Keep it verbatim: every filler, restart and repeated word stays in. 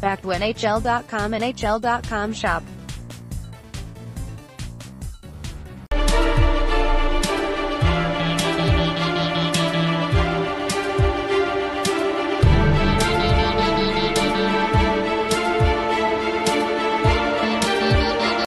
back to N H L dot com N H L dot com shop